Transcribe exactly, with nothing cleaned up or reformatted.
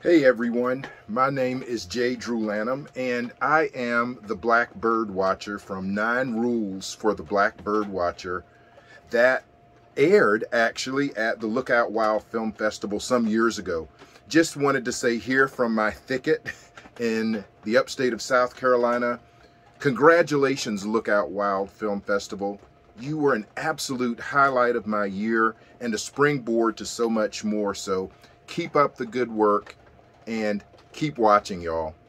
Hey everyone, my name is J. Drew Lanham, and I am the Black Birdwatcher from Nine Rules for the Black Birdwatcher that aired actually at the Lookout Wild Film Festival some years ago. Just wanted to say here from my thicket in the upstate of South Carolina, congratulations Lookout Wild Film Festival. You were an absolute highlight of my year and a springboard to so much more, so keep up the good work. And keep watching, y'all.